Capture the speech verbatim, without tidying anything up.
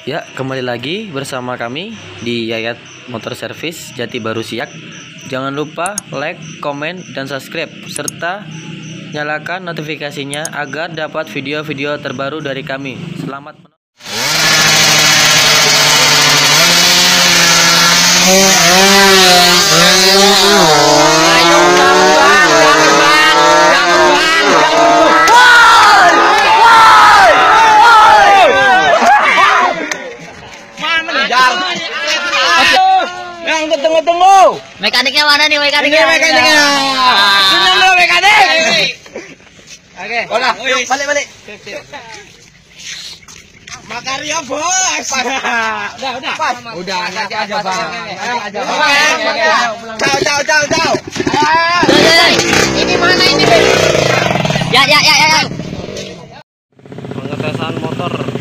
Ya, kembali lagi bersama kami di Yayat Motor Service Jati Baru Siak. Jangan lupa like, komen, dan subscribe serta nyalakan notifikasinya agar dapat video-video terbaru dari kami. Selamat menonton. Yang tunggu-tunggu. Mekaniknya mana nih mekaniknya? Ini mekaniknya. Sini dulu mekanik. Oke. Udah, balik balik. Makarya bos. Udah, udah. Udah, nanti aja bang. Ayo aja bang. Ciao, ciao, ciao, ciao. Ini mana ini? Ya, ya, ya, ya. Pengetesan motor